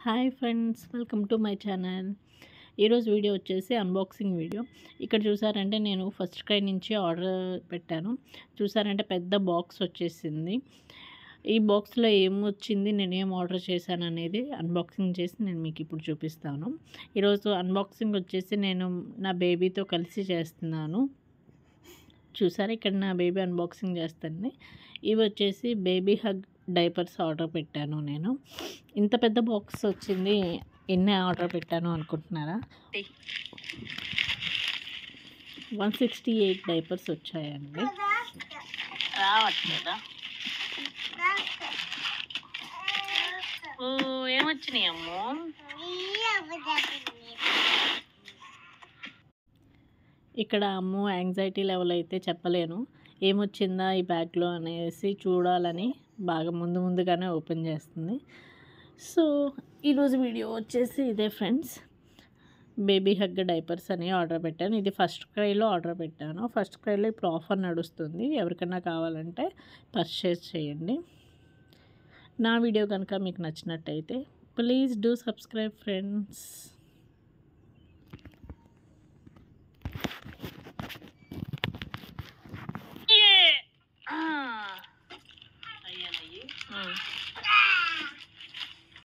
Hi friends, welcome to my channel. ఈరోజు video వచ్చేసి unboxing video. ఇక్కడ చూసారంటే నేను ఫస్ట్ క్రై నుంచి ఆర్డర్ పెట్టాను. చూసారంటే పెద్ద బాక్స్ వచ్చేసింది. ఈ బాక్స్లో ఏమొచ్చింది, నేను ఏం ఆర్డర్ చేశాను అనేది అన్బాక్సింగ్ చేసి నేను మీకు ఇప్పుడు చూపిస్తాను. ఈరోజు అన్బాక్సింగ్ వచ్చేసి నేను నా బేబీతో కలిసి చేస్తున్నాను. చూసారా, ఇక్కడ నా బేబీ అన్బాక్సింగ్ చేస్తుంది. ఇవి వచ్చేసి బేబీ హగ్ డైపర్స్ ఆర్డర్ పెట్టాను. నేను ఇంత పెద్ద బాక్స్ వచ్చింది, ఎన్ని ఆర్డర్ పెట్టాను అనుకుంటున్నారా? 168 డైపర్స్ వచ్చాయండి. రావట్లేదా? ఏమొచ్చినాయి అమ్మో? ఇక్కడ అమ్మో యాంగ్జైటీ లెవెల్ అయితే చెప్పలేను. ఏమొచ్చిందా ఈ బ్యాగ్లో అనేసి చూడాలని బాగా ముందుగానే ఓపెన్ చేస్తుంది. సో ఈరోజు వీడియో వచ్చేసి ఇదే ఫ్రెండ్స్. బేబీ హగ్ డైపర్స్ అని ఆర్డర్ పెట్టాను. ఇది ఫస్ట్ క్రైలో ఆర్డర్ పెట్టాను. ఫస్ట్ క్రైలో ఇప్పుడు ఆఫర్ నడుస్తుంది. ఎవరికైనా కావాలంటే పర్చేస్ చేయండి. నా వీడియో కనుక మీకు నచ్చినట్టయితే ప్లీజ్ డూ సబ్స్క్రైబ్ ఫ్రెండ్స్.